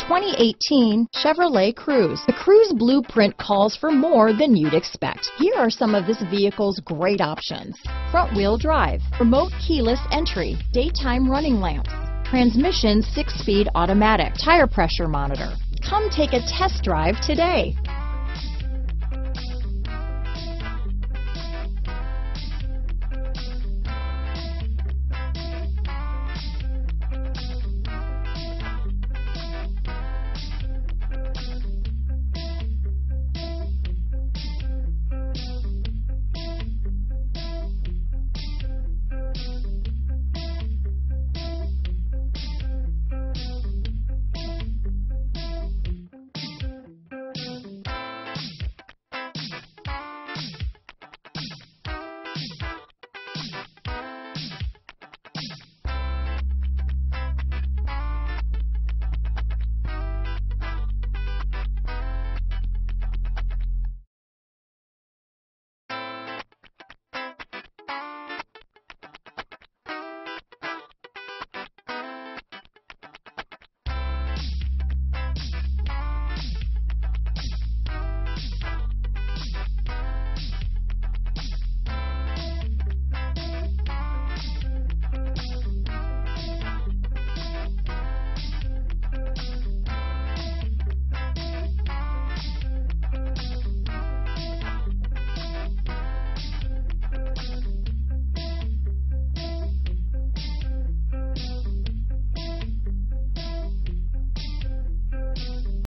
2018 Chevrolet Cruze. The Cruze blueprint calls for more than you'd expect. Here are some of this vehicle's great options: front-wheel drive, remote keyless entry, daytime running lamps, transmission 6-speed automatic, tire pressure monitor. Come take a test drive today.